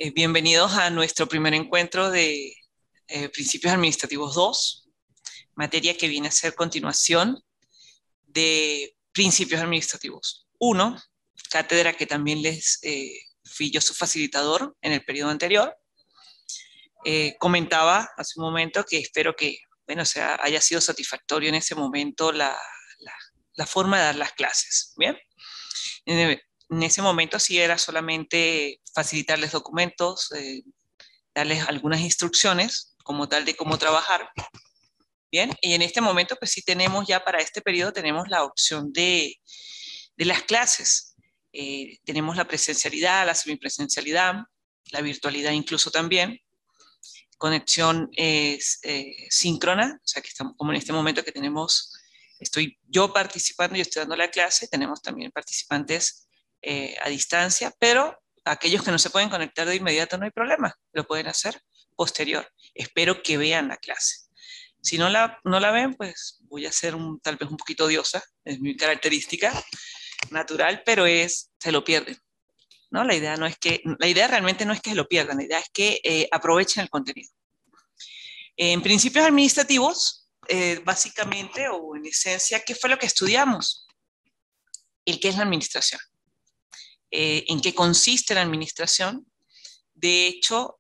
Bienvenidos a nuestro primer encuentro de Principios Administrativos 2, materia que viene a ser continuación de Principios Administrativos 1, cátedra que también fui yo su facilitador en el periodo anterior. Comentaba hace un momento que espero que, bueno, haya sido satisfactorio en ese momento la, la forma de dar las clases, ¿bien? En ese momento sí era solamente facilitarles documentos, darles algunas instrucciones como tal de cómo trabajar. Bien, y en este momento pues sí tenemos ya para este periodo tenemos la opción de las clases. Tenemos la presencialidad, la semipresencialidad, la virtualidad incluso también, conexión síncrona, o sea que estamos como en este momento que tenemos, estoy yo participando y estoy dando la clase, tenemos también participantes a distancia, pero aquellos que no se pueden conectar de inmediato no hay problema, lo pueden hacer posterior. Espero que vean la clase. Si no la ven, pues voy a ser tal vez un poquito odiosa, es mi característica natural, pero se lo pierden. ¿No? La idea realmente no es que se lo pierdan, la idea es que aprovechen el contenido. En principios administrativos, básicamente o en esencia, ¿qué fue lo que estudiamos? El qué es la administración, en qué consiste la administración. De hecho,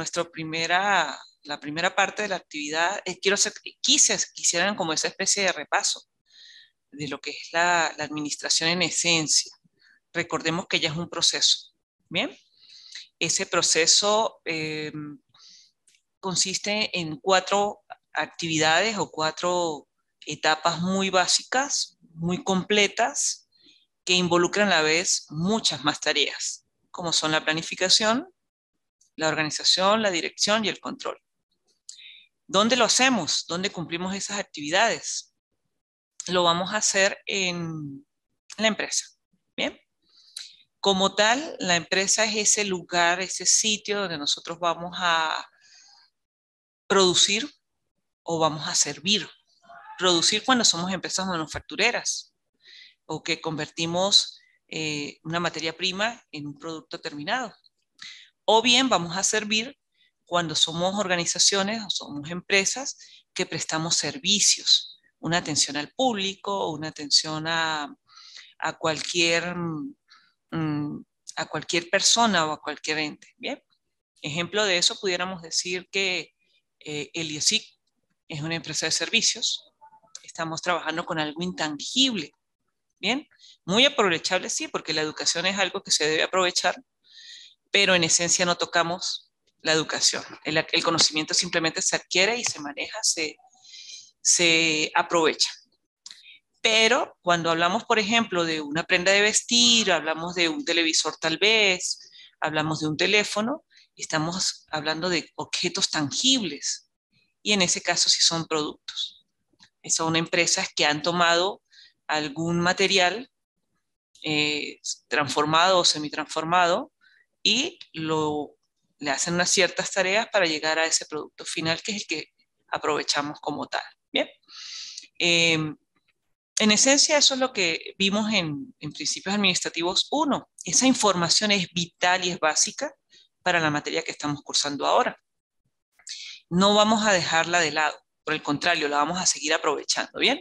la primera parte de la actividad, quisieran como esa especie de repaso de lo que es la administración en esencia. Recordemos que ya es un proceso, ¿bien? Ese proceso consiste en 4 actividades o 4 etapas muy básicas, muy completas, que involucran a la vez muchas más tareas, como son la planificación, la organización, la dirección y el control. ¿Dónde lo hacemos? ¿Dónde cumplimos esas actividades? Lo vamos a hacer en la empresa. Bien. Como tal, la empresa es ese lugar, ese sitio donde nosotros vamos a producir o vamos a servir. Producir cuando somos empresas manufactureras o que convertimos una materia prima en un producto terminado. O bien vamos a servir cuando somos organizaciones o somos empresas que prestamos servicios, una atención al público o una atención a cualquier, a cualquier persona o a cualquier ente. Bien, ejemplo de eso pudiéramos decir que el IESIC es una empresa de servicios. Estamos trabajando con algo intangible. Bien, muy aprovechable, sí, porque la educación es algo que se debe aprovechar, pero en esencia no tocamos la educación. El conocimiento simplemente se adquiere y se maneja, se aprovecha. Pero cuando hablamos, por ejemplo, de una prenda de vestir, hablamos de un televisor tal vez, hablamos de un teléfono, estamos hablando de objetos tangibles y en ese caso sí son productos. Son empresas que han tomado algún material transformado o semitransformado y le hacen unas ciertas tareas para llegar a ese producto final que es el que aprovechamos como tal. Bien. En esencia, eso es lo que vimos en Principios Administrativos 1. Esa información es vital y es básica para la materia que estamos cursando ahora. No vamos a dejarla de lado, por el contrario, la vamos a seguir aprovechando, ¿bien?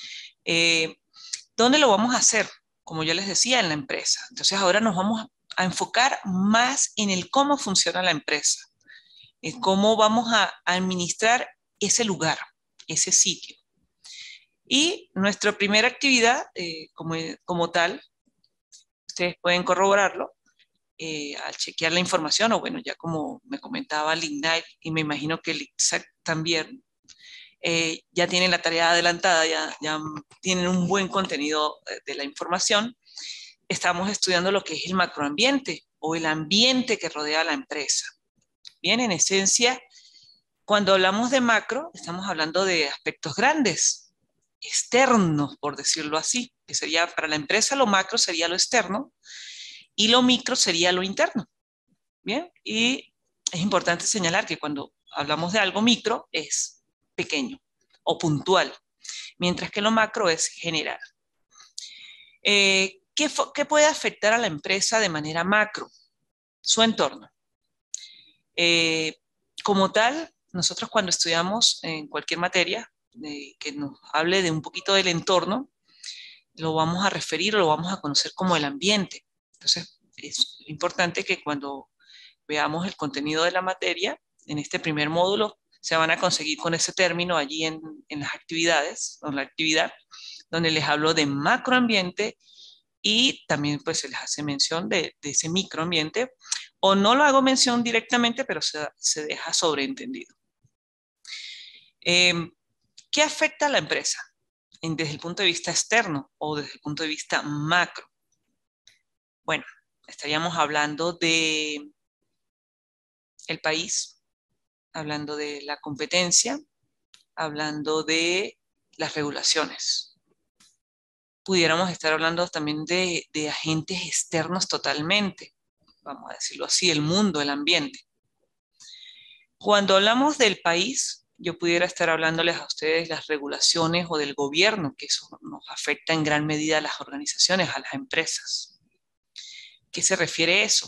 ¿Dónde lo vamos a hacer? Como yo les decía, en la empresa. Entonces ahora nos vamos a enfocar más en el cómo funciona la empresa, en cómo vamos a administrar ese lugar, ese sitio. Y nuestra primera actividad, como tal, ustedes pueden corroborarlo al chequear la información, o bueno, ya como me comentaba Lignite, y me imagino que el ITSAC también, ya tienen la tarea adelantada, ya tienen un buen contenido de la información. Estamos estudiando lo que es el macroambiente o el ambiente que rodea a la empresa. Bien, en esencia, cuando hablamos de macro, estamos hablando de aspectos grandes, externos, por decirlo así, que sería para la empresa lo macro sería lo externo y lo micro sería lo interno. Bien, y es importante señalar que cuando hablamos de algo micro es pequeño o puntual, mientras que lo macro es general. ¿Qué puede afectar a la empresa de manera macro? Su entorno. Como tal, nosotros cuando estudiamos en cualquier materia que nos hable de un poquito del entorno, lo vamos a referir o lo vamos a conocer como el ambiente. Entonces, es importante que cuando veamos el contenido de la materia, en este primer módulo, se van a conseguir con ese término allí en las actividades, en la actividad, donde les hablo de macroambiente y también pues se les hace mención de ese microambiente, o no lo hago mención directamente, pero se deja sobreentendido. ¿Qué afecta a la empresa desde el punto de vista externo o desde el punto de vista macro? Bueno, estaríamos hablando de el país, hablando de la competencia, hablando de las regulaciones. Pudiéramos estar hablando también de agentes externos totalmente, vamos a decirlo así, el mundo, el ambiente. Cuando hablamos del país, yo pudiera estar hablándoles a ustedes las regulaciones o del gobierno, que eso nos afecta en gran medida a las organizaciones, a las empresas. ¿Qué se refiere a eso?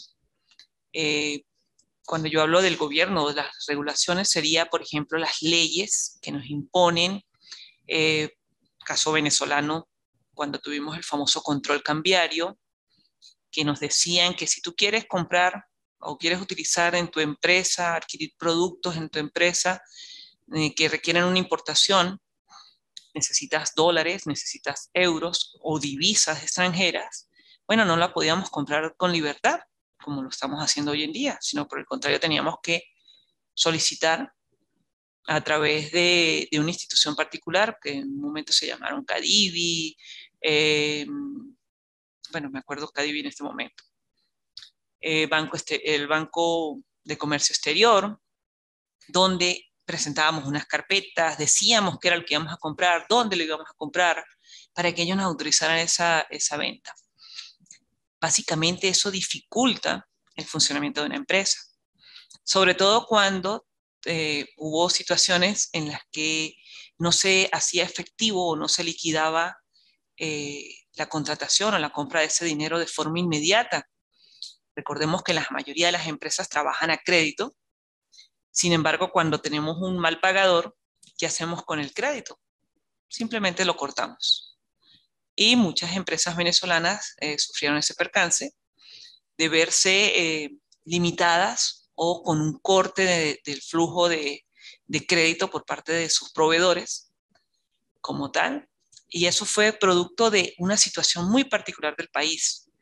Cuando yo hablo del gobierno o de las regulaciones, sería, por ejemplo, las leyes que nos imponen, caso venezolano, cuando tuvimos el famoso control cambiario, que nos decían que si tú quieres comprar o quieres utilizar en tu empresa, adquirir productos en tu empresa que requieren una importación, necesitas dólares, necesitas euros o divisas extranjeras, bueno, no la podíamos comprar con libertad, como lo estamos haciendo hoy en día, sino por el contrario teníamos que solicitar a través de una institución particular, que en un momento se llamaron Cadivi, bueno, me acuerdo Cadivi en este momento, el Banco de Comercio Exterior, donde presentábamos unas carpetas, decíamos qué era lo que íbamos a comprar, dónde lo íbamos a comprar, para que ellos nos autorizaran esa venta. Básicamente eso dificulta el funcionamiento de una empresa, sobre todo cuando hubo situaciones en las que no se hacía efectivo o no se liquidaba la contratación o la compra de ese dinero de forma inmediata. Recordemos que la mayoría de las empresas trabajan a crédito. Sin embargo, cuando tenemos un mal pagador, ¿qué hacemos con el crédito? Simplemente lo cortamos. Y muchas empresas venezolanas sufrieron ese percance de verse limitadas o con un corte del flujo de crédito por parte de sus proveedores como tal. Y eso fue producto de una situación muy particular del país.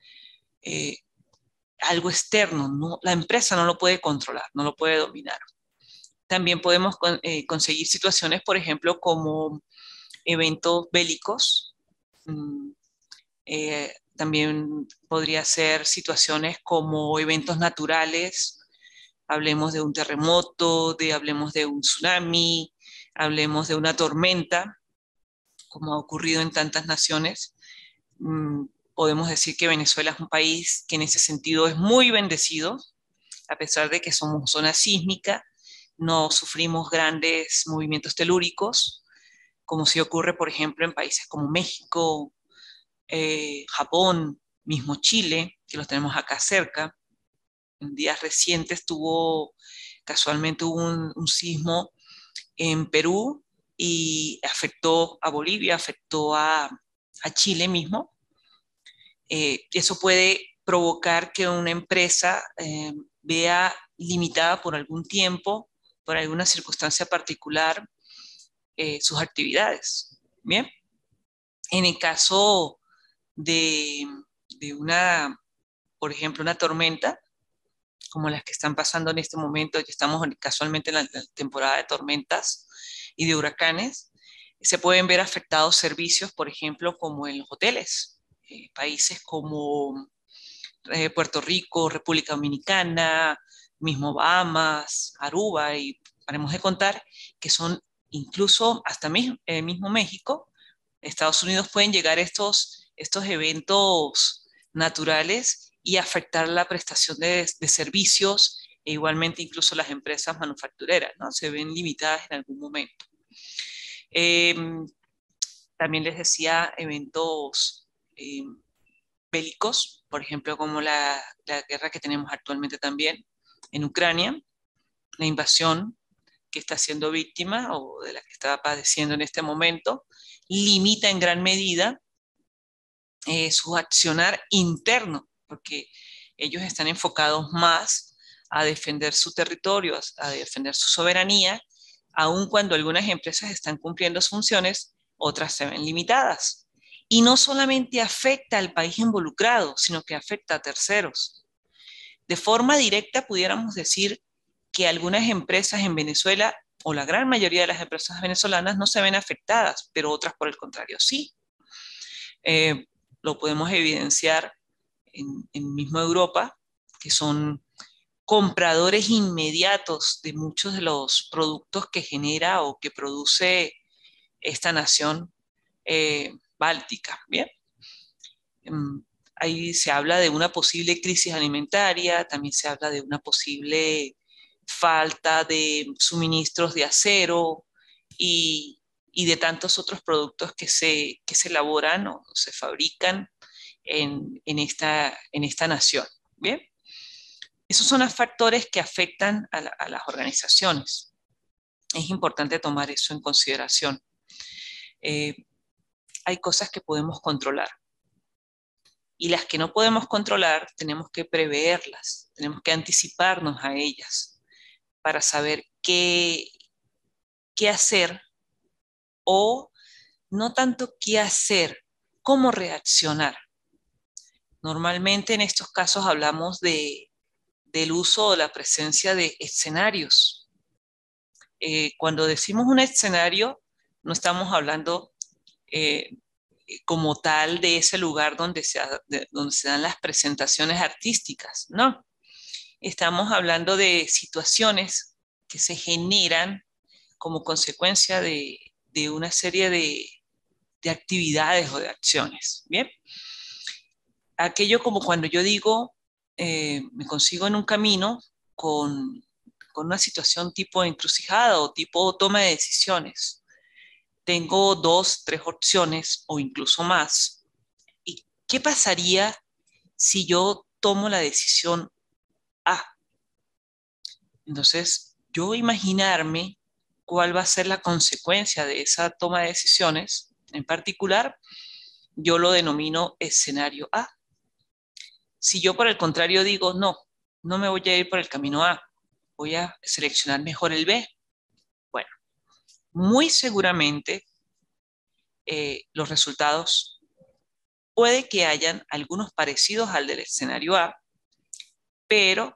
Algo externo, no, la empresa no lo puede controlar, no lo puede dominar. También podemos conseguir situaciones, por ejemplo, como eventos bélicos. También podría ser situaciones como eventos naturales. Hablemos de un terremoto, hablemos de un tsunami, hablemos de una tormenta, como ha ocurrido en tantas naciones. Podemos decir que Venezuela es un país que en ese sentido es muy bendecido, a pesar de que somos zona sísmica, no sufrimos grandes movimientos telúricos, como sí ocurre, por ejemplo, en países como México, Japón, mismo Chile, que los tenemos acá cerca. En días recientes casualmente hubo un sismo en Perú y afectó a Bolivia, afectó a Chile mismo. Eso puede provocar que una empresa vea limitada por algún tiempo, por alguna circunstancia particular, sus actividades. Bien, en el caso de, de por ejemplo, una tormenta, como las que están pasando en este momento, que estamos casualmente en la temporada de tormentas y de huracanes, se pueden ver afectados servicios, por ejemplo, como en los hoteles, países como Puerto Rico, República Dominicana, mismo Bahamas, Aruba, y paremos de contar que son incluso hasta mismo México, Estados Unidos pueden llegar estos eventos naturales y afectar la prestación de servicios e igualmente incluso las empresas manufactureras, ¿no? Se ven limitadas en algún momento. Eh, También les decía eventos bélicos, por ejemplo, como la guerra que tenemos actualmente también en Ucrania. la invasión que está siendo víctima o de la que está padeciendo en este momento, limita en gran medida su accionar interno, porque ellos están enfocados más a defender su territorio, a defender su soberanía, aun cuando algunas empresas están cumpliendo sus funciones, otras se ven limitadas. Y no solamente afecta al país involucrado, sino que afecta a terceros. De forma directa, pudiéramos decir que algunas empresas en Venezuela, o la gran mayoría de las empresas venezolanas, no se ven afectadas, pero otras, por el contrario, sí. Eh, lo podemos evidenciar en mismo Europa, que son compradores inmediatos de muchos de los productos que genera o que produce esta nación báltica. Bien, ahí se habla de una posible crisis alimentaria, también se habla de una posible falta de suministros de acero y de tantos otros productos que se elaboran o se fabrican en esta nación. Bien, esos son los factores que afectan a las organizaciones. Es importante tomar eso en consideración. Eh, hay cosas que podemos controlar y las que no podemos controlar tenemos que preverlas, tenemos que anticiparnos a ellas para saber qué hacer o no tanto qué hacer, cómo reaccionar. Normalmente en estos casos hablamos del uso o la presencia de escenarios. Cuando decimos un escenario, no estamos hablando eh, como tal de ese lugar donde se dan las presentaciones artísticas, no. Estamos hablando de situaciones que se generan como consecuencia de una serie de actividades o de acciones. Bien, aquello como cuando yo digo, me consigo en un camino con una situación tipo encrucijada o tipo toma de decisiones. Tengo dos, tres opciones o incluso más. ¿Y qué pasaría si yo tomo la decisión A? Entonces, yo imaginarme cuál va a ser la consecuencia de esa toma de decisiones, en particular, yo lo denomino escenario A. Si yo por el contrario digo, no, no me voy a ir por el camino A, voy a seleccionar mejor el B. Bueno, muy seguramente los resultados puede que hayan algunos parecidos al del escenario A, pero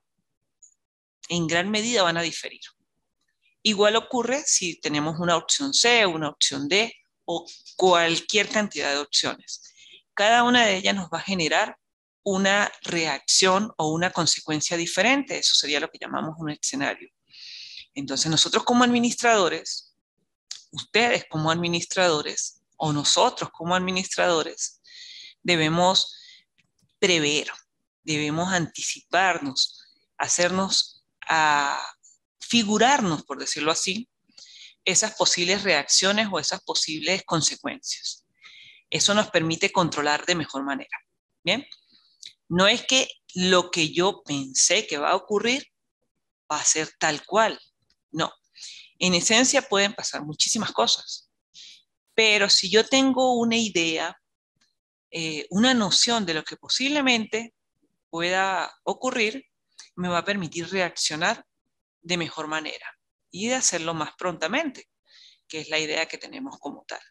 en gran medida van a diferir. Igual ocurre si tenemos una opción C, una opción D o cualquier cantidad de opciones. Cada una de ellas nos va a generar una reacción o una consecuencia diferente. Eso sería lo que llamamos un escenario. Entonces nosotros como administradores, ustedes como administradores o nosotros como administradores debemos prever, debemos anticiparnos, hacernos a figurarnos, por decirlo así, esas posibles reacciones o esas posibles consecuencias. Eso nos permite controlar de mejor manera. Bien, no es que lo que yo pensé que va a ocurrir va a ser tal cual. No, en esencia pueden pasar muchísimas cosas, pero si yo tengo una idea, una noción de lo que posiblemente pueda ocurrir, me va a permitir reaccionar de mejor manera y de hacerlo más prontamente, que es la idea que tenemos como tal.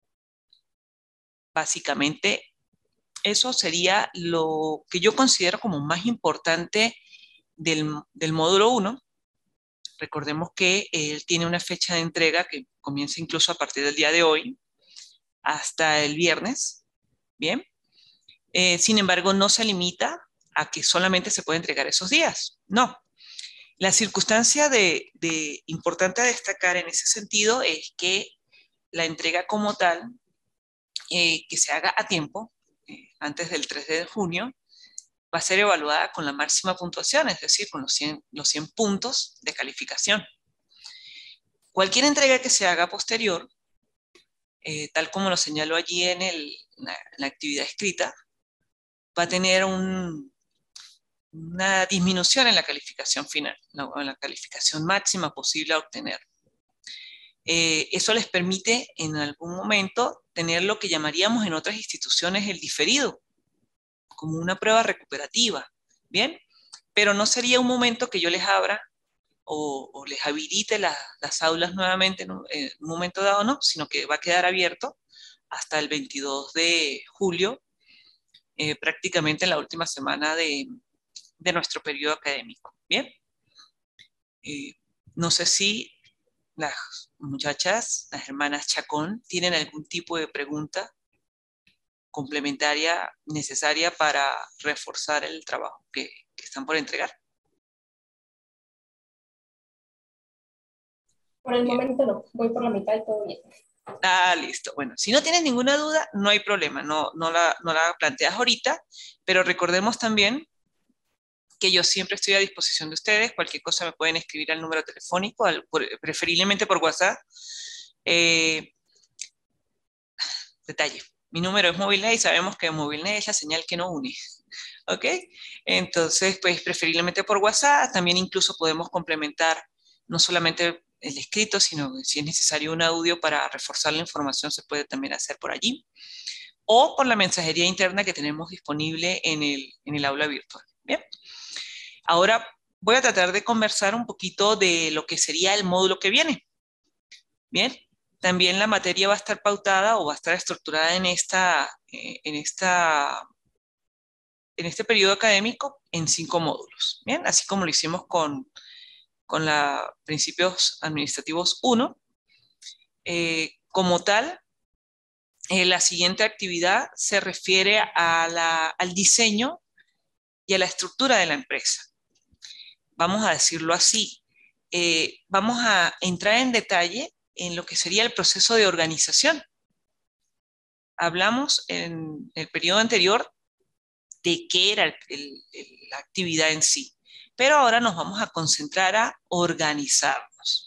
Básicamente, eso sería lo que yo considero como más importante del módulo 1. Recordemos que él tiene una fecha de entrega que comienza incluso a partir del día de hoy hasta el viernes. Bien. Sin embargo, no se limita a que solamente se puede entregar esos días. No. La circunstancia importante a destacar en ese sentido es que la entrega como tal, que se haga a tiempo, antes del 3 de junio, va a ser evaluada con la máxima puntuación, es decir, con los 100 puntos de calificación. Cualquier entrega que se haga posterior, tal como lo señaló allí en la actividad escrita, va a tener una disminución en la calificación final, en la calificación máxima posible a obtener. Eso les permite en algún momento tener lo que llamaríamos en otras instituciones el diferido, como una prueba recuperativa, ¿bien? Pero no sería un momento que yo les abra o les habilite las aulas nuevamente en un momento dado, no, sino que va a quedar abierto hasta el 22 de julio, prácticamente en la última semana de nuestro periodo académico, ¿bien? No sé si las muchachas, las hermanas Chacón, tienen algún tipo de pregunta complementaria necesaria para reforzar el trabajo que están por entregar. Por el Bien. momento no, voy por la mitad y todo bien. Ah, listo. Bueno, si no tienes ninguna duda, no hay problema, no la planteas ahorita, pero recordemos también que yo siempre estoy a disposición de ustedes. Cualquier cosa me pueden escribir al número telefónico, preferiblemente por WhatsApp. Eh, Detalle, mi número es MobileNet y sabemos que MobileNet es la señal que no une. ¿Ok? Entonces, pues preferiblemente por WhatsApp, también incluso podemos complementar no solamente el escrito, sino si es necesario un audio para reforzar la información, se puede también hacer por allí, o por la mensajería interna que tenemos disponible en el aula virtual. Bien, ahora voy a tratar de conversar un poquito de lo que sería el módulo que viene. Bien, también la materia va a estar pautada o va a estar estructurada en este periodo académico en 5 módulos, ¿bien? Así como lo hicimos con la Principios Administrativos 1. Como tal, la siguiente actividad se refiere al diseño y a la estructura de la empresa. Vamos a decirlo así. Vamos a entrar en detalle en lo que sería el proceso de organización. Hablamos en el periodo anterior de qué era la actividad en sí. Pero ahora nos vamos a concentrar a organizarnos,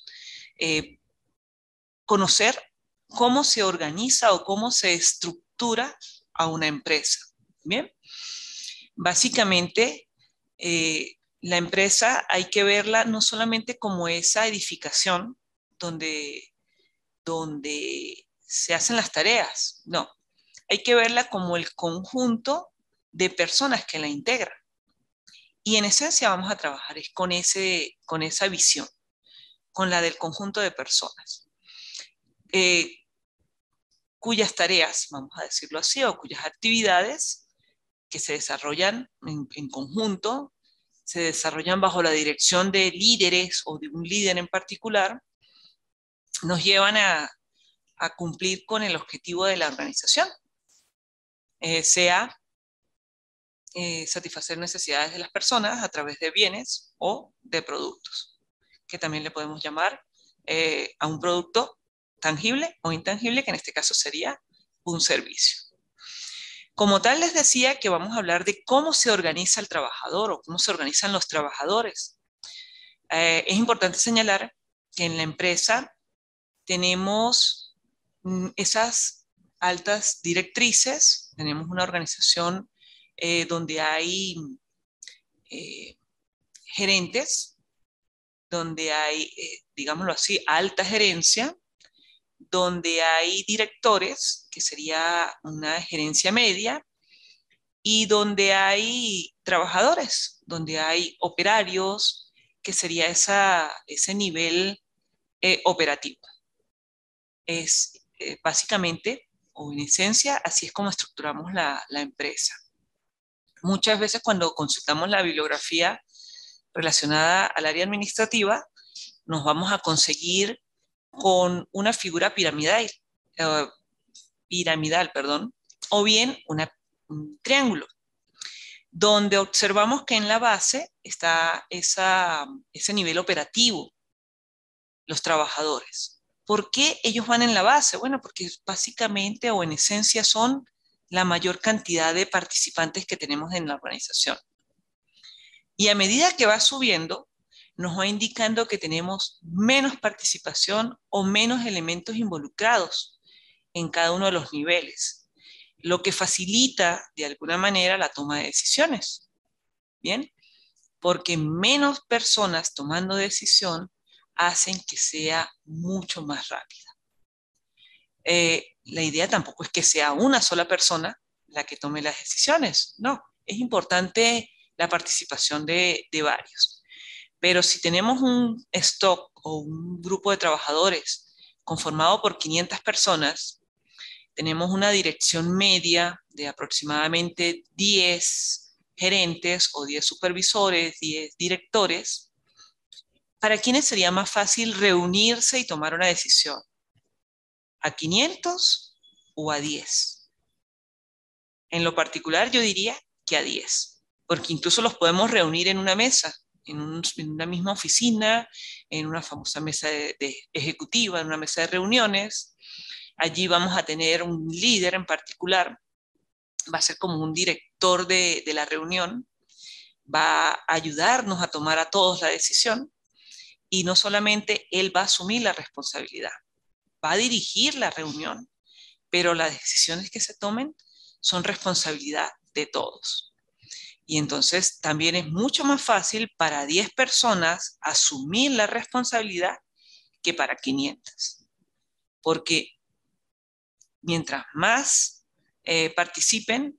conocer cómo se organiza o cómo se estructura a una empresa. Bien, básicamente la empresa hay que verla no solamente como esa edificación donde se hacen las tareas, no, hay que verla como el conjunto de personas que la integran. Y en esencia vamos a trabajar es con esa visión, con la del conjunto de personas, eh, cuyas tareas, vamos a decirlo así, o cuyas actividades que se desarrollan en conjunto, se desarrollan bajo la dirección de líderes o de un líder en particular, nos llevan a cumplir con el objetivo de la organización, sea satisfacer necesidades de las personas a través de bienes o de productos, que también le podemos llamar a un producto tangible o intangible, que en este caso sería un servicio. Como tal, les decía que vamos a hablar de cómo se organiza el trabajador o cómo se organizan los trabajadores. Es importante señalar que en la empresa tenemos esas altas directrices, tenemos una organización donde hay eh, gerentes, donde hay, digámoslo así, alta gerencia, donde hay directores, que sería una gerencia media, y donde hay trabajadores, donde hay operarios, que sería ese nivel operativo. Es básicamente, o en esencia, así es como estructuramos la empresa. Muchas veces cuando consultamos la bibliografía relacionada al área administrativa, nos vamos a conseguir con una figura eh, piramidal, perdón, o bien un triángulo, donde observamos que en la base está ese nivel operativo, los trabajadores. ¿Por qué ellos van en la base? Bueno, porque básicamente o en esencia son la mayor cantidad de participantes que tenemos en la organización. Y a medida que va subiendo, nos va indicando que tenemos menos participación o menos elementos involucrados en cada uno de los niveles, lo que facilita de alguna manera la toma de decisiones. Bien, porque menos personas tomando decisión hacen que sea mucho más rápida. La idea tampoco es que sea una sola persona la que tome las decisiones, no, es importante la participación de varios. Pero si tenemos un stock o un grupo de trabajadores conformado por 500 personas, tenemos una dirección media de aproximadamente 10 gerentes o 10 supervisores, 10 directores. ¿Para quiénes sería más fácil reunirse y tomar una decisión? ¿A 500 o a 10? En lo particular yo diría que a 10, porque incluso los podemos reunir en una mesa, en una misma oficina, en una famosa mesa de ejecutiva, en una mesa de reuniones. Allí vamos a tener un líder en particular, va a ser como un director de la reunión, va a ayudarnos a tomar a todos la decisión y no solamente él va a asumir la responsabilidad, va a dirigir la reunión, pero las decisiones que se tomen son responsabilidad de todos. Y entonces también es mucho más fácil para 10 personas asumir la responsabilidad que para 500. Porque mientras más participen,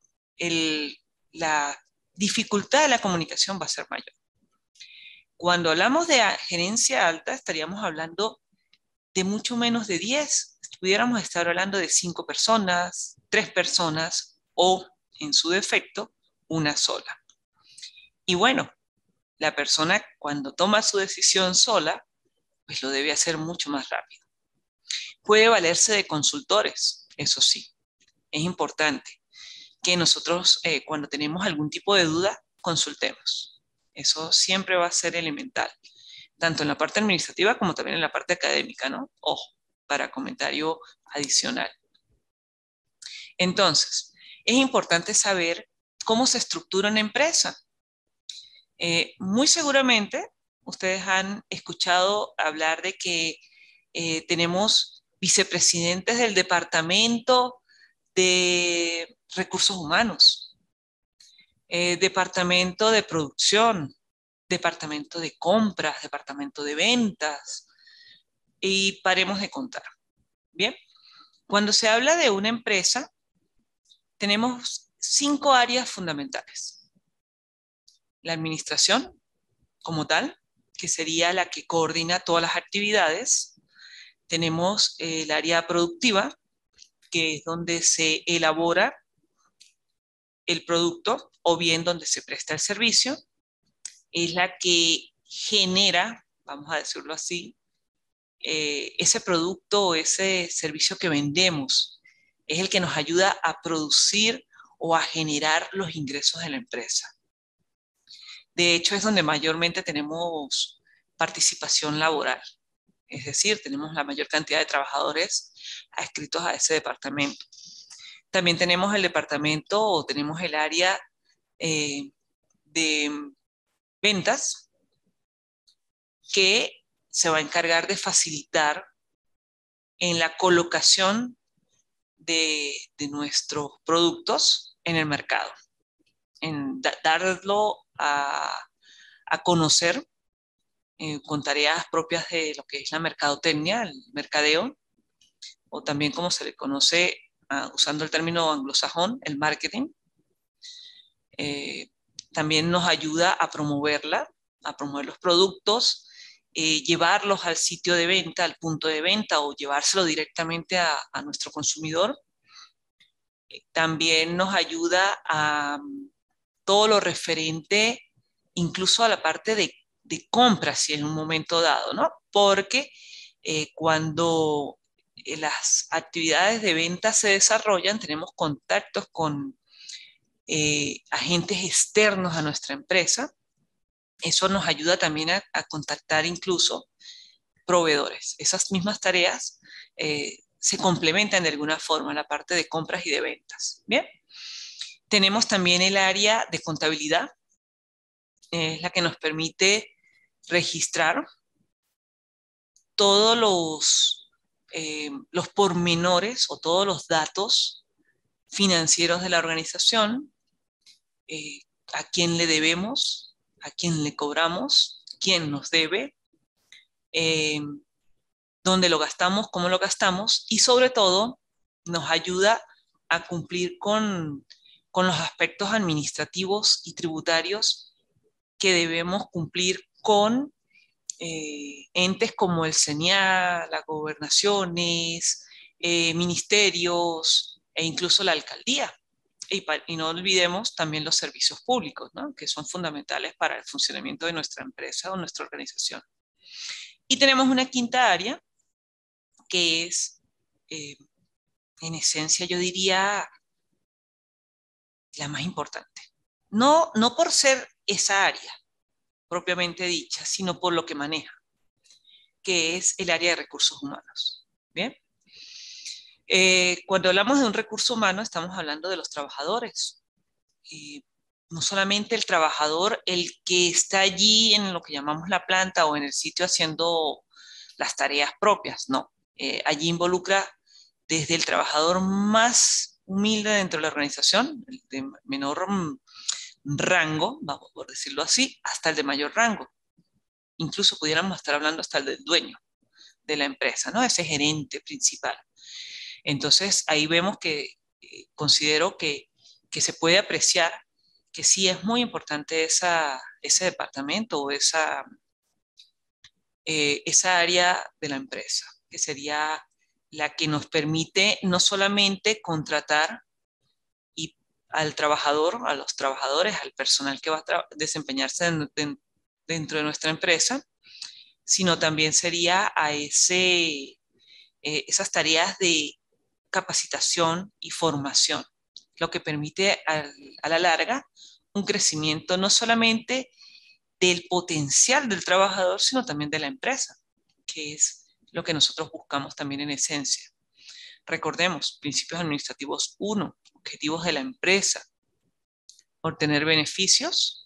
la dificultad de la comunicación va a ser mayor. Cuando hablamos de gerencia alta, estaríamos hablando de mucho menos de 10. Pudiéramos estar hablando de 5 personas, 3 personas o, en su defecto, una sola. Y bueno, la persona cuando toma su decisión sola, pues lo debe hacer mucho más rápido. Puede valerse de consultores, eso sí, es importante que nosotros cuando tenemos algún tipo de duda, consultemos. Eso siempre va a ser elemental, tanto en la parte administrativa como también en la parte académica, ¿no? Ojo, para comentario adicional. Entonces, es importante saber cómo se estructura una empresa. Muy seguramente ustedes han escuchado hablar de que tenemos vicepresidentes del departamento de recursos humanos, departamento de producción, departamento de compras, departamento de ventas, y paremos de contar. Bien, cuando se habla de una empresa, tenemos 5 áreas fundamentales. La administración, como tal, que sería la que coordina todas las actividades. Tenemos el área productiva, que es donde se elabora el producto o bien donde se presta el servicio. Es la que genera, vamos a decirlo así, ese producto o ese servicio que vendemos. Es el que nos ayuda a producir o a generar los ingresos de la empresa. De hecho, es donde mayormente tenemos participación laboral. Es decir, tenemos la mayor cantidad de trabajadores adscritos a ese departamento. También tenemos el departamento o tenemos el área de ventas que se va a encargar de facilitar en la colocación de nuestros productos en el mercado, en darlo a conocer con tareas propias de lo que es la mercadotecnia, el mercadeo, o también como se le conoce, usando el término anglosajón, el marketing. También nos ayuda a promoverla, a promover los productos, llevarlos al sitio de venta, al punto de venta o llevárselo directamente a nuestro consumidor. También nos ayuda a todo lo referente incluso a la parte de compras si en un momento dado, ¿no? Porque cuando las actividades de venta se desarrollan, tenemos contactos con agentes externos a nuestra empresa. Eso nos ayuda también a contactar incluso proveedores. Esas mismas tareas se complementan de alguna forma en la parte de compras y de ventas. Bien. Tenemos también el área de contabilidad, es la que nos permite registrar todos los pormenores o todos los datos financieros de la organización, a quién le debemos, a quién le cobramos, quién nos debe, eh, dónde lo gastamos, cómo lo gastamos y sobre todo nos ayuda a cumplir con los aspectos administrativos y tributarios que debemos cumplir con entes como el CENIA, las gobernaciones, ministerios e incluso la alcaldía. Y no olvidemos también los servicios públicos, ¿no? Que son fundamentales para el funcionamiento de nuestra empresa o nuestra organización. Y tenemos una quinta área que es, eh, en esencia, yo diría, la más importante. No por ser esa área propiamente dicha, sino por lo que maneja, que es el área de recursos humanos. ¿Bien? Cuando hablamos de un recurso humano, estamos hablando de los trabajadores. No solamente el trabajador, el que está allí en lo que llamamos la planta o en el sitio haciendo las tareas propias, no. Allí involucra desde el trabajador más humilde dentro de la organización, el de menor rango, vamos por decirlo así, hasta el de mayor rango. Incluso pudiéramos estar hablando hasta el del dueño de la empresa, ¿no? Ese gerente principal. Entonces, ahí vemos que considero que se puede apreciar que sí es muy importante ese departamento o esa área de la empresa, que sería la que nos permite no solamente contratar y al trabajador, a los trabajadores, al personal que va a desempeñarse dentro de nuestra empresa, sino también sería a esas tareas de capacitación y formación, lo que permite a la larga un crecimiento no solamente del potencial del trabajador, sino también de la empresa, que es lo que nosotros buscamos también en esencia. Recordemos, principios administrativos 1, objetivos de la empresa, obtener beneficios,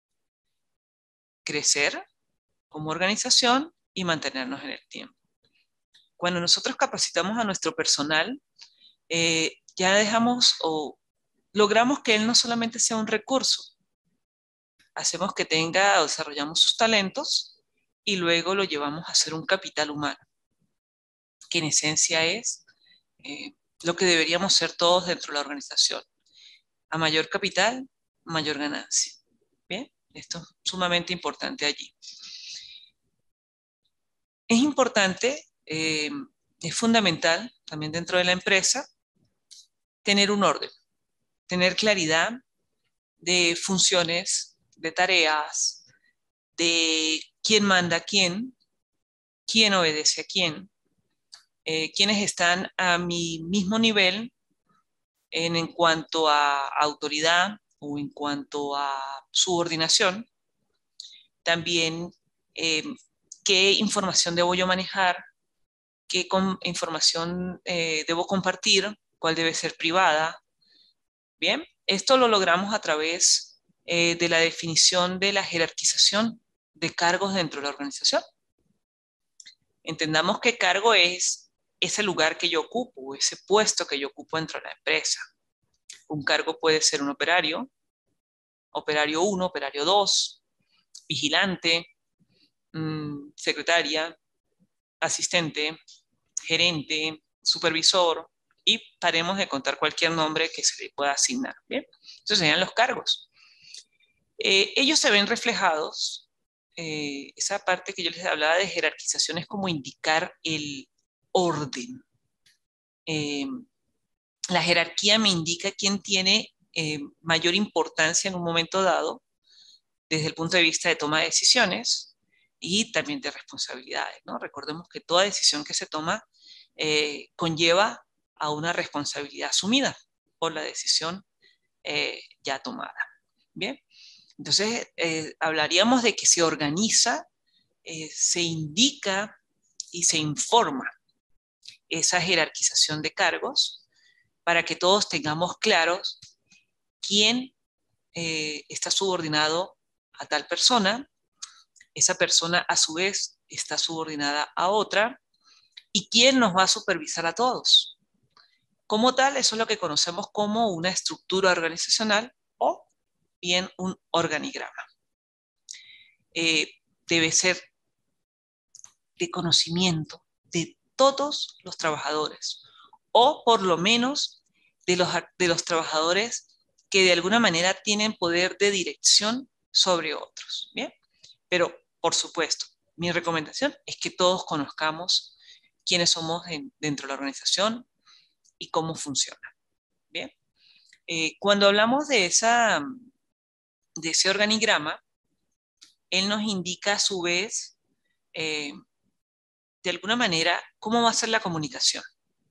crecer como organización y mantenernos en el tiempo. Cuando nosotros capacitamos a nuestro personal, ya dejamos o logramos que él no solamente sea un recurso, hacemos que tenga o desarrollamos sus talentos y luego lo llevamos a ser un capital humano, que en esencia es lo que deberíamos ser todos dentro de la organización. A mayor capital, mayor ganancia. Bien, esto es sumamente importante allí. Es importante, es fundamental también dentro de la empresa tener un orden, tener claridad de funciones, de tareas, de quién manda a quién obedece a quiénes están a mi mismo nivel en cuanto a autoridad o en cuanto a subordinación. También qué información debo yo manejar, qué información debo compartir, cuál debe ser privada. Bien, esto lo logramos a través de la definición de la jerarquización de cargos dentro de la organización. Entendamos que cargo es ese lugar que yo ocupo, ese puesto que yo ocupo dentro de la empresa. Un cargo puede ser un operario, operario 1, operario 2, vigilante, secretaria, asistente, gerente, supervisor, y paremos de contar cualquier nombre que se le pueda asignar. ¿Bien? Esos serían los cargos. Ellos se ven reflejados, esa parte que yo les hablaba de jerarquización es como indicar el orden. La jerarquía me indica quién tiene mayor importancia en un momento dado desde el punto de vista de toma de decisiones y también de responsabilidades, ¿no? Recordemos que toda decisión que se toma conlleva a una responsabilidad asumida por la decisión ya tomada. Bien, entonces hablaríamos de que se organiza, se indica y se informa esa jerarquización de cargos para que todos tengamos claros quién está subordinado a tal persona, esa persona a su vez está subordinada a otra, y quién nos va a supervisar a todos. Como tal, eso es lo que conocemos como una estructura organizacional o bien un organigrama. eh, debe ser de conocimiento de todos los trabajadores, o por lo menos de los trabajadores que de alguna manera tienen poder de dirección sobre otros, ¿bien? Pero, por supuesto, mi recomendación es que todos conozcamos quiénes somos dentro de la organización y cómo funciona, ¿bien? Cuando hablamos de ese organigrama, él nos indica a su vez, eh, de alguna manera, cómo va a ser la comunicación.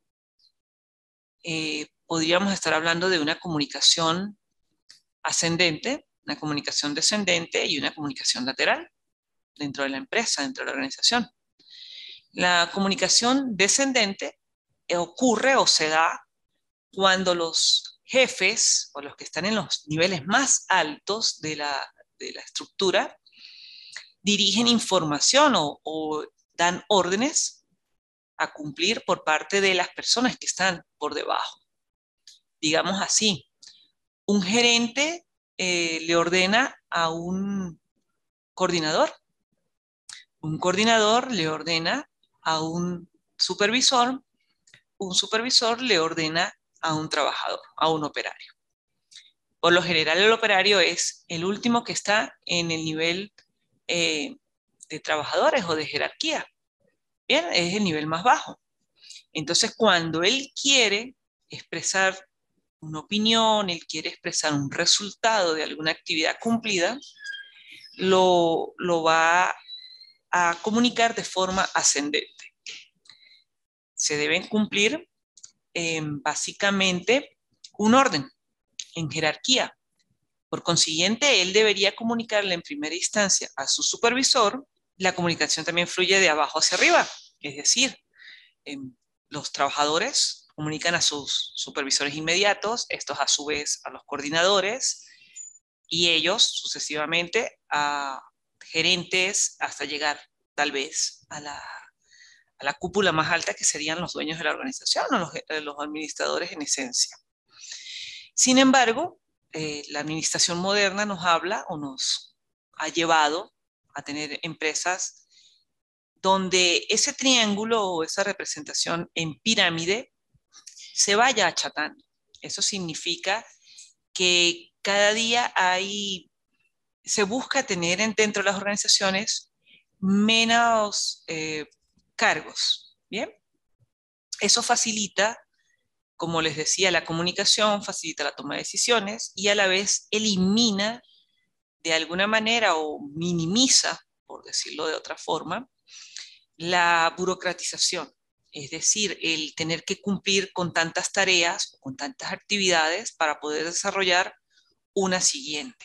Podríamos estar hablando de una comunicación ascendente, una comunicación descendente y una comunicación lateral dentro de la empresa, dentro de la organización. La comunicación descendente ocurre o se da cuando los jefes o los que están en los niveles más altos de la estructura dirigen información o dan órdenes a cumplir por parte de las personas que están por debajo. Digamos así, un gerente le ordena a un coordinador le ordena a un supervisor le ordena a un trabajador, a un operario. Por lo general el operario es el último que está en el nivel de trabajadores o de jerarquía. Bien, es el nivel más bajo. Entonces, cuando él quiere expresar una opinión, él quiere expresar un resultado de alguna actividad cumplida, lo va a comunicar de forma ascendente. Se deben cumplir básicamente un orden en jerarquía. Por consiguiente, él debería comunicarle en primera instancia a su supervisor. La comunicación también fluye de abajo hacia arriba, es decir, los trabajadores comunican a sus supervisores inmediatos, estos a su vez a los coordinadores y ellos sucesivamente a gerentes hasta llegar tal vez a la cúpula más alta que serían los dueños de la organización o los administradores en esencia. Sin embargo, la administración moderna nos habla o nos ha llevado a tener empresas donde ese triángulo o esa representación en pirámide se vaya achatando. Eso significa que cada día se busca tener dentro de las organizaciones menos cargos, ¿bien? Eso facilita, como les decía, la comunicación, facilita la toma de decisiones y a la vez elimina de alguna manera o minimiza, por decirlo de otra forma, la burocratización, es decir, el tener que cumplir con tantas tareas, con tantas actividades para poder desarrollar una siguiente.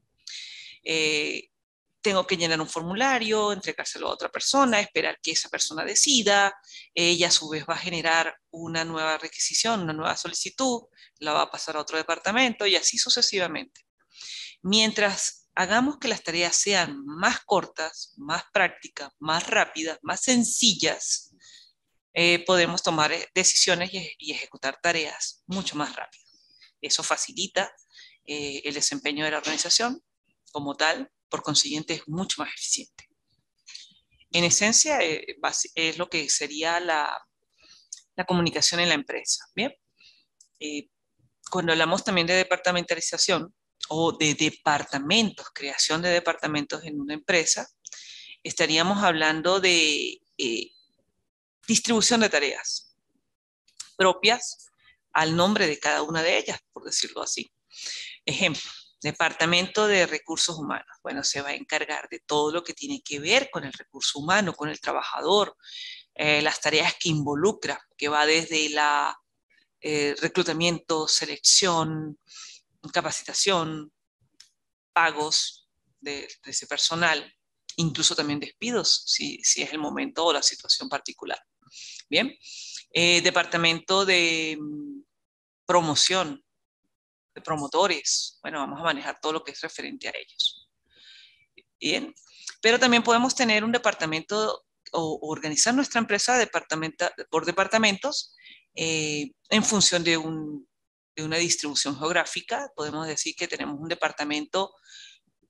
Tengo que llenar un formulario, entregárselo a otra persona, esperar que esa persona decida, ella a su vez va a generar una nueva requisición, una nueva solicitud, la va a pasar a otro departamento y así sucesivamente. Mientras hagamos que las tareas sean más cortas, más prácticas, más rápidas, más sencillas, podemos tomar decisiones y ejecutar tareas mucho más rápido. Eso facilita el desempeño de la organización como tal, por consiguiente es mucho más eficiente. En esencia, es lo que sería la comunicación en la empresa. Bien, cuando hablamos también de departamentalización o de departamentos, creación de departamentos en una empresa, estaríamos hablando de distribución de tareas propias al nombre de cada una de ellas, por decirlo así. Ejemplo, Departamento de Recursos Humanos. Bueno, se va a encargar de todo lo que tiene que ver con el recurso humano, con el trabajador, las tareas que involucra, que va desde la reclutamiento, selección, capacitación, pagos de ese personal, incluso también despidos, si es el momento o la situación particular. Bien, departamento de promoción, de promotores, bueno, vamos a manejar todo lo que es referente a ellos. Bien, pero también podemos tener un departamento o organizar nuestra empresa por departamentos en función de una distribución geográfica. Podemos decir que tenemos un departamento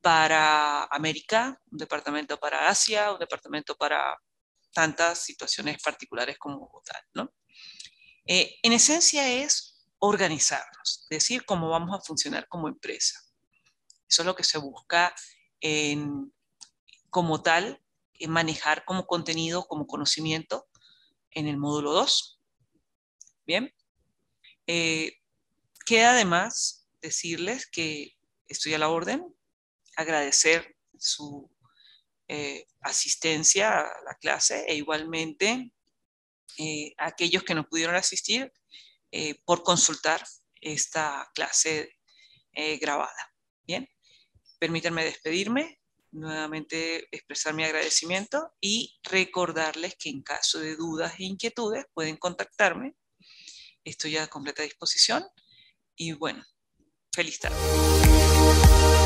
para América, un departamento para Asia, un departamento para tantas situaciones particulares como tal, ¿no? En esencia es organizarnos, decir cómo vamos a funcionar como empresa. Eso es lo que se busca como tal, en manejar como contenido, como conocimiento en el módulo 2. Bien. Queda además decirles que estoy a la orden, agradecer su asistencia a la clase e igualmente a aquellos que no pudieron asistir por consultar esta clase grabada. Bien, permítanme despedirme, nuevamente expresar mi agradecimiento y recordarles que en caso de dudas e inquietudes pueden contactarme. Estoy a completa disposición y bueno, feliz tarde.